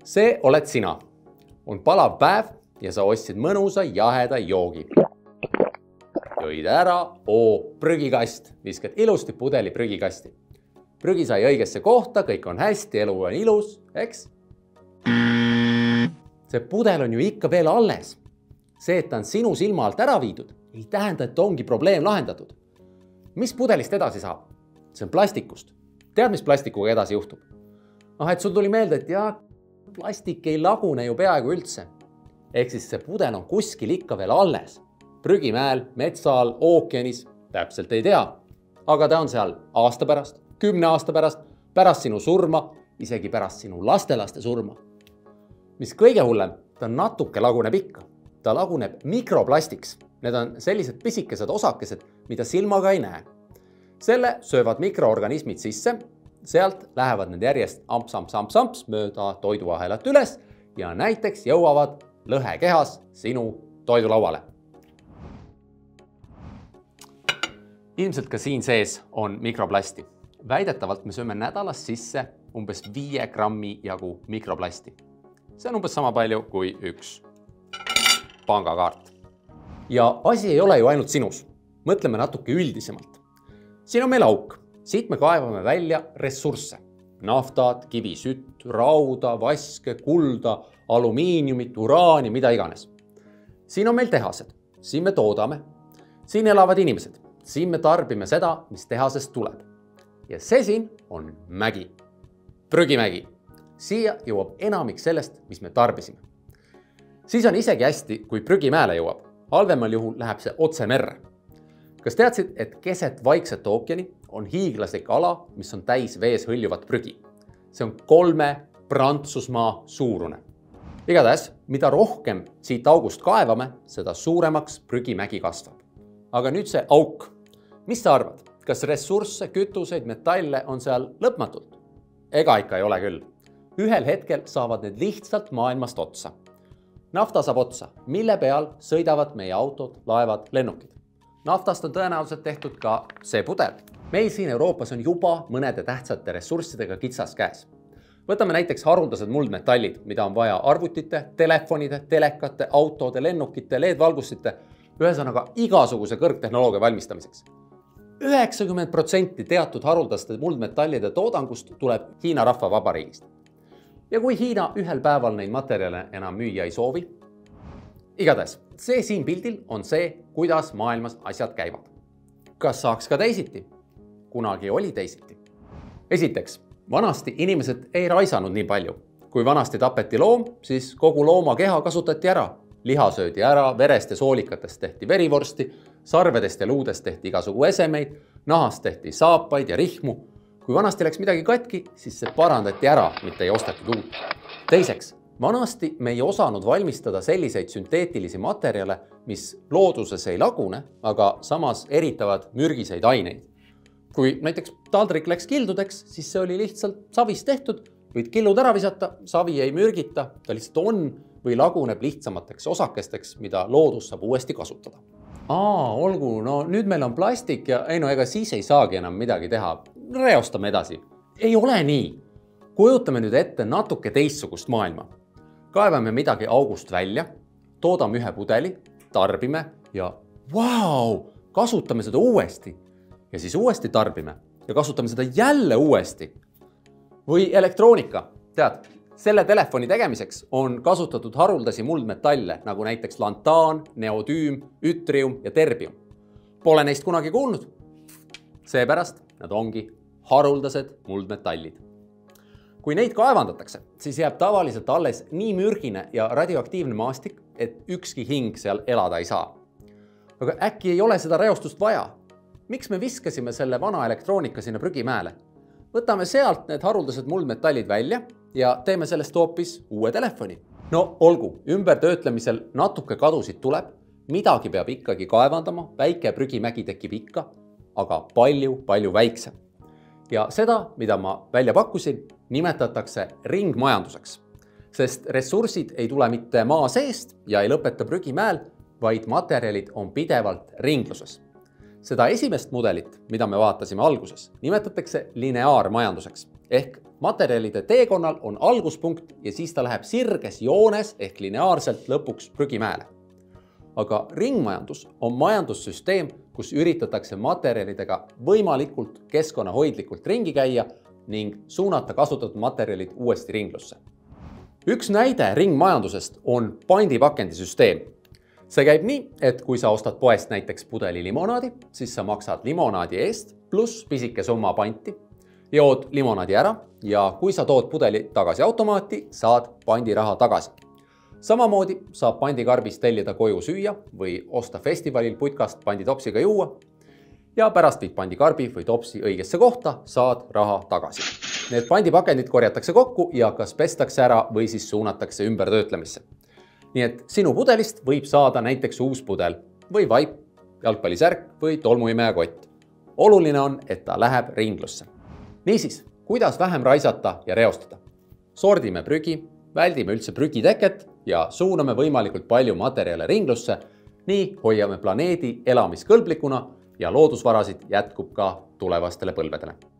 See oled sina. On palav päev ja sa ostsid mõnusa jaheda joogi. Jõid ära, prügikast, viskad ilusti pudeli prügikasti. Prügi sai õigesse kohta, kõik on hästi, elu on ilus, eks? See pudel on ju ikka veel alles. See, et ta on sinu silma alt ära viidud, ei tähenda, et ongi probleem lahendatud. Mis pudelist edasi saab? See on plastikust. Tead, mis plastikuga edasi juhtub? Et sul tuli meelde, et jah, plastik ei lagune ju peaaegu üldse. Ehk siis see pudel on kuskil ikka veel alles. Prügimäel, metsaal, ookeanis, täpselt ei tea. Aga ta on seal aasta pärast, 10 aasta pärast sinu surma, isegi pärast sinu lastelaste surma. Mis kõige hullem, ta natuke laguneb ikka. Ta laguneb mikroplastiks. Need on sellised pisikesed osakesed, mida silmaga ei näe. Selle söövad mikroorganismid sisse, sealt lähevad need järjest amps mööda toiduahelat üles ja näiteks jõuavad lõhekehas sinu toidulauale. Ilmselt ka siin sees on mikroplasti. Väidetavalt me sööme nädalas sisse umbes 5 grammi jagu mikroplasti. See on umbes sama palju kui üks pangakaart. Ja asi ei ole ju ainult sinus. Mõtleme natuke üldisemalt. Siin on meil auk. Siit me kaevame välja ressursse. Naftat, kivisütt, rauda, vaske, kulda, alumiiniumit, uraani, mida iganes. Siin on meil tehased. Siin me toodame. Siin elavad inimesed. Siin me tarbime seda, mis tehasest tuleb. Ja see siin on mägi. Prügimägi. Siia jõuab enamik sellest, mis me tarbisime. Siis on isegi hästi, kui prügimäele jõuab. Halvemal juhul läheb see otse merre. Kas teadsid, et keset Vaikset ookeani on hiiglaslik ala, mis on täis vees hõljuvat prügi? See on 3 Prantsusmaa suurune. Igatahes, mida rohkem siit august kaevame, seda suuremaks prügimägi kasvab. Aga nüüd see auk. Mis sa arvad? Kas ressursse, kütuseid, metalle on seal lõpmatult? Ega ikka ei ole küll. Ühel hetkel saavad need lihtsalt maailmast otsa. Nafta saab otsa, mille peal sõidavad meie autod, laevad, lennukid. Naftast on tõenäoliselt tehtud ka see pudel. Meil siin Euroopas on juba mõnede tähtsate ressurssidega kitsas käes. Võtame näiteks haruldased muldmetallid, mida on vaja arvutite, telefonide, telekate, autode, lennukite, LED-valgustite, ühesõnaga igasuguse kõrgtehnoloogia valmistamiseks. 90% teatud haruldaste muldmetallide toodangust tuleb Hiina Rahvavabariigist. Ja kui Hiina ühel päeval neid materjale enam müüa ei soovi, igatahes, see siin pildil on see, kuidas maailmas asjad käivad. Kas saaks ka teisiti? Kunagi oli teisiti. Esiteks, vanasti inimesed ei raisanud nii palju. Kui vanasti tapeti loom, siis kogu looma keha kasutati ära. Liha söödi ära, verest ja soolikatest tehti verivorsti, sarvedest ja luudest tehti igasugu esemeid, nahast tehti saapaid ja rihmu. Kui vanasti läks midagi katki, siis see parandati ära, mitte ei ostetud uut. Teiseks, vanasti me ei osanud valmistada selliseid sünteetilisi materjale, mis looduses ei lagune, aga samas eritavad mürgiseid aineid. Kui näiteks taldrik läks kildudeks, siis see oli lihtsalt savist tehtud, võid killud ära visata, savi ei mürgita, ta lihtsalt on või laguneb lihtsamateks osakesteks, mida loodus saab uuesti kasutada. Olgu, nüüd meil on plastik ja ega siis ei saagi enam midagi teha. Reostame edasi. Ei ole nii. Kujutame nüüd ette natuke teistsugust maailma. Kaevame midagi august välja, toodame ühe pudeli, tarbime ja kasutame seda uuesti. Ja siis uuesti tarbime ja kasutame seda jälle uuesti. Või elektroonika. Tead, selle telefoni tegemiseks on kasutatud haruldasi muldmetalle, nagu näiteks lantaan, neodüüm, ütrium ja terbium. Pole neist kunagi kuulnud. Seepärast nad ongi haruldased muldmetallid. Kui neid kaevandatakse, siis jääb tavaliselt alles nii mürgine ja radioaktiivne maastik, et ükski hing seal elada ei saa. Aga äkki ei ole seda reostust vaja? Miks me viskasime selle vana elektroonika sinna prügimäele? Võtame sealt need haruldased muldmetallid välja ja teeme sellest hoopis uue telefoni. Olgu, ümbertöötlemisel natuke kadusid tuleb, midagi peab ikkagi kaevandama, väike prügimägi tekib ikka, aga palju väiksem. Ja seda, mida ma välja pakkusin, nimetatakse ringmajanduseks, sest ressursid ei tule mitte maa seest ja ei lõpeta prügimäel, vaid materjalid on pidevalt ringluses. Seda esimest mudelit, mida me vaatasime alguses, nimetatakse lineaarmajanduseks ehk materjalide teekonnal on alguspunkt ja siis ta läheb sirges joones ehk lineaarselt lõpuks prügimäele. Aga ringmajandus on majandussüsteem, kus üritatakse materjalidega võimalikult keskkonnahoidlikult ringi käia ning suunata kasutatud materjalid uuesti ringlusse. Üks näide ringmajandusest on pandipakendisüsteem. See käib nii, et kui sa ostad poest näiteks pudeli limonaadi, siis sa maksad limonaadi eest pluss pisike summa panti, jood limonaadi ära ja kui sa tood pudeli tagasi automaati, saad pandiraha tagasi. Samamoodi saab pandikarbist tellida koju süüa või osta festivalil putkast panditopsiga juua ja pärast viid pandikarbi või topsi õigesse kohta, saad raha tagasi. Need pandipakendid korjatakse kokku ja kas pestakse ära või siis suunatakse ümbertöötlemisse. Nii et sinu pudelist võib saada näiteks uus pudel või vaip, jalgpallisärk või tolmuimejakott. Oluline on, et ta läheb ringlusse. Niisiis, kuidas vähem raisata ja reostada? Sordime prügi, väldime üldse prügiteket ja suuname võimalikult palju materjale ringlusse, nii hoiame planeedi elamiskõlblikuna ja loodusvarasid jätkub ka tulevastele põlvedele.